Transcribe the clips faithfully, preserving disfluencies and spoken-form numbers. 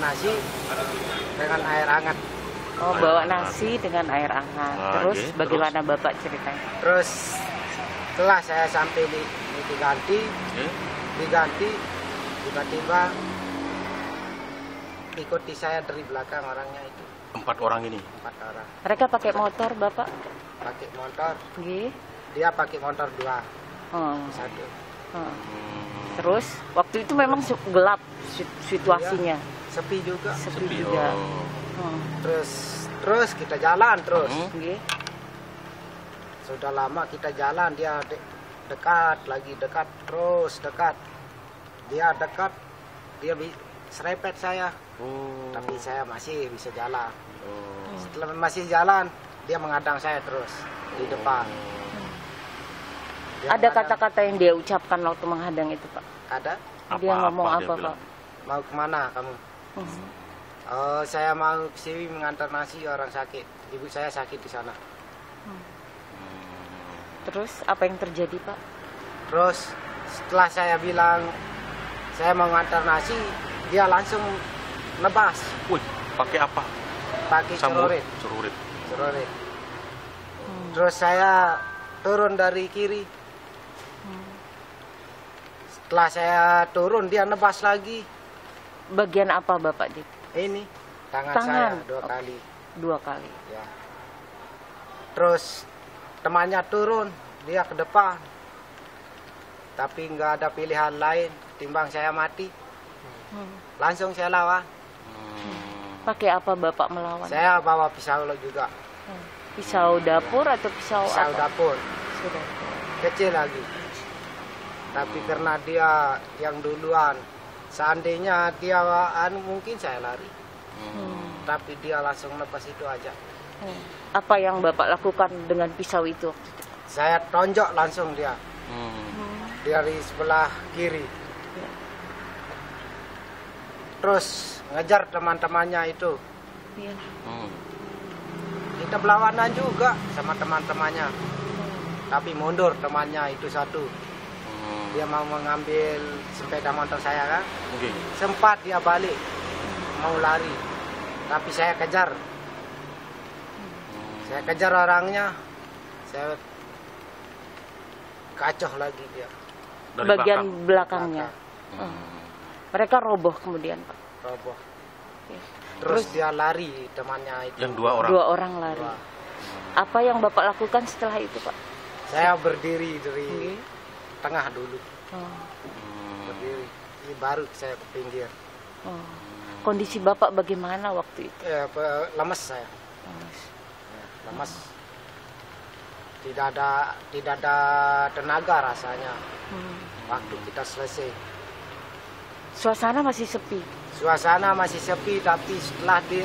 nasi dengan air hangat. Oh, bawa nasi dengan air hangat. Nah, Terus iya, bagaimana Bapak ceritanya? Terus setelah saya sampai di, di diganti, Eh? diganti, tiba-tiba ikuti saya dari belakang orangnya itu, Empat orang ini. empat orang. Mereka pakai motor, Bapak? Pakai motor, Nggih. dia pakai motor dua, Oh. satu. Oh. Hmm. Terus waktu itu memang su- gelap si- situasinya, Sepi juga. sepi Sepi. juga. Oh. Oh. Terus, terus kita jalan terus. Hmm. Nggih. Sudah lama kita jalan, dia de- dekat lagi, dekat terus dekat. Dia dekat, dia bi- serempet saya, Oh. tapi saya masih bisa jalan. Oh. Setelah masih jalan, dia mengadang saya terus di depan. Dia Ada menghadang. kata-kata yang dia ucapkan waktu menghadang itu, Pak? Ada. Dia ngomong dia apa, bilang? Pak? Mau kemana kamu? Hmm. Oh, saya mau ke sini mengantar nasi orang sakit. Ibu saya sakit di sana. Terus apa yang terjadi, Pak? Terus setelah saya bilang saya mau ngantar nasi, dia langsung nebas Wih, pakai apa? pakai Sambut. celurit. Celurit. Celurit. Hmm. Terus saya turun dari kiri. Setelah saya turun, dia nebas lagi. Bagian apa Bapak di Ini tangan, Tangan. saya dua Oh. kali. dua kali? Ya. Terus temannya turun, dia ke depan. Tapi nggak ada pilihan lain, timbang saya mati. Hmm. Langsung saya lawan. Hmm. Pakai apa Bapak melawan? Saya bawa pisau juga, Hmm. Pisau dapur atau pisau, pisau apa? dapur, Pisau dapur. kecil lagi. Tapi karena dia yang duluan, seandainya dia anu mungkin saya lari. Hmm. Tapi dia langsung lepas itu aja. Hmm. Apa yang Bapak lakukan dengan pisau itu? Saya tonjok langsung dia Hmm. dari sebelah kiri. Terus ngejar teman-temannya itu. Iya. Hmm. Kita berlawanan juga sama teman-temannya. Tapi mundur temannya itu satu. Hmm. Dia mau mengambil sepeda motor saya kan. Oke. Sempat dia balik mau lari. Tapi saya kejar. Saya kejar orangnya. Saya kacau lagi dia. Dari Bagian belakang. belakangnya. Belakang, Hmm. Mereka roboh kemudian, Pak. roboh. Oke. Terus dia lari temannya itu. Yang dua orang. Dua orang lari. Dua. Apa yang Bapak lakukan setelah itu, Pak? Saya berdiri dari Oke. tengah dulu. Oh. Hmm. Berdiri. Ini baru saya ke pinggir. Oh. Kondisi Bapak bagaimana waktu itu? Eh, pe- lemes saya. Oh. Ya, lemes. Tidak ada tidak ada tenaga rasanya Hmm. waktu kita selesai. Suasana masih sepi. Suasana masih sepi, tapi setelah dia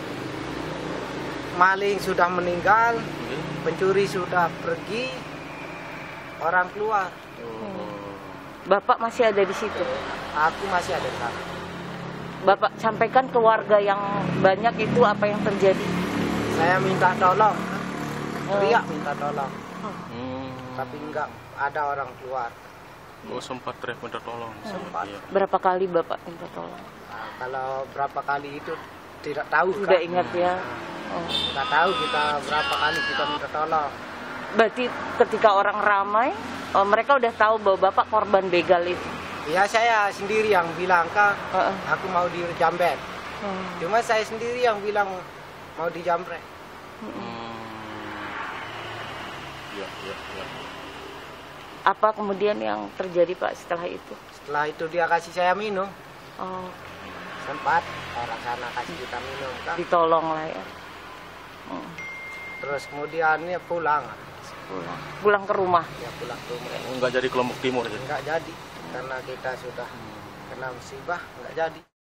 maling sudah meninggal, Oke. pencuri sudah pergi, orang keluar. Oh. Bapak masih ada di situ. Aku masih ada di sana. Bapak sampaikan ke warga yang banyak itu apa yang terjadi. Saya minta tolong, Oh. teriak minta tolong, Hmm. tapi enggak ada orang keluar. Oh, sempat teriak minta tolong. Sempat. Iya. Berapa kali Bapak minta tolong? Nah, kalau berapa kali itu tidak tahu Tidak kan? ingat ya. Oh. Tidak tahu kita berapa kali kita minta tolong. Berarti ketika orang ramai, oh, mereka udah tahu bahwa Bapak korban begal itu. Ya saya sendiri yang bilang kak, Heeh. aku mau dijambret. Hmm. Cuma saya sendiri yang bilang mau dijambret. Hmm. Iya, iya, iya. Apa kemudian yang terjadi Pak setelah itu? Setelah itu dia kasih saya minum. Oh, Sempat orang sana kasih kita minum kan. ditolong lah ya. Hmm. Terus kemudian ya pulang. Pulang. Pulang ke rumah. Ya pulang ke rumah. Oh, nggak jadi kelompok timur ya? Enggak jadi karena kita sudah kena musibah, enggak jadi.